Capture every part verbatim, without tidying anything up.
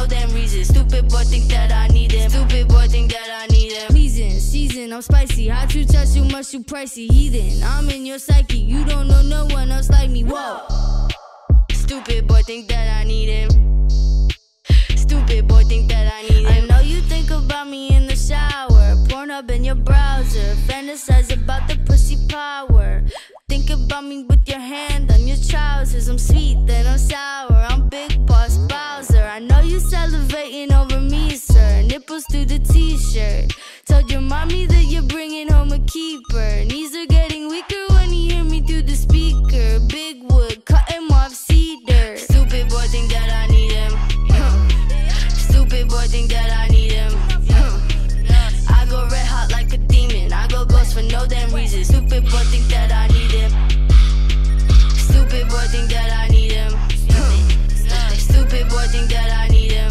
no damn reason. Stupid boy think that I need him. Stupid boy think that I need him. Pleasing, season, I'm spicy. Hot you touch too much, you pricey. Heathen, I'm in your psyche. You don't know no one else like me. Whoa. Stupid boy think that I need him. Stupid boy think that I need him. I know you think about me in the shower. Pornhub in your browser. Fantasize about the pussy power. Think about me with your hand on your trousers. I'm sweet, then I'm sour. I'm Big Boss Bowser. I know you salivating over me, sir. Nipples through the t-shirt. Told your mommy that you're bringing home a keeper. Knees are getting weaker when you hear me through the speaker. Big wood, cut him off cedar. Stupid boy think that I need him. Stupid boy think that I need him. I go red hot like a demon. I go ghost for no damn reason. Stupid boy think that I need him. Stupid boy think that I need him. Stupid boy think that I need him.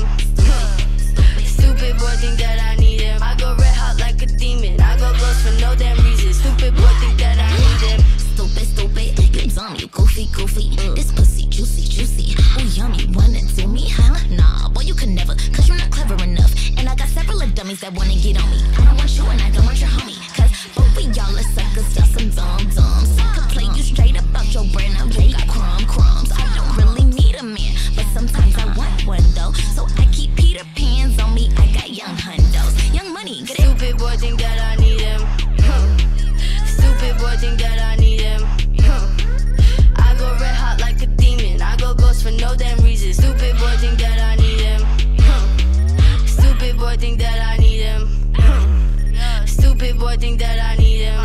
Stupid boy think that I need him. I go red hot like a demon. I go ghost for no damn reason. Stupid boy think that I need him. Stupid, stupid, you dumb, you goofy, goofy. This pussy juicy, juicy. Ooh, yummy, wanna do me, huh? Nah, boy, you can never, cause you're not clever enough. And I got several of dummies that wanna get on me. I don't want you and I don't want your homie. Cause both of y'all are suckers, just some dumb dumbs. I could play you straight about your brand, now you got crumb crumbs. I don't really need a man, but sometimes I want one though. So I keep Peter Pans on me, I got young hundos. Young money, get it? Stupid boy think that I need him. Stupid boy think that I need him. I go red hot like a demon. I go ghost for no damn reason. Stupid boy think that I need him. Stupid boy think that I need him. Stupid boy think that I need him.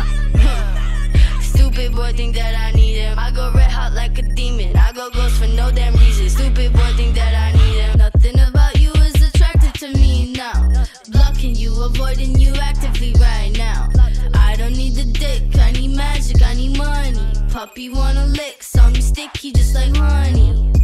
Stupid boy think that I need him. I go red hot like a demon. I go ghost for no damn reason. Stupid boy think that I need him. Nothing about you is attractive to me now. Blocking you, avoiding you actively right now. I don't need the dick, I need magic, I need money. Puppy wanna lick, saw me sticky just like honey.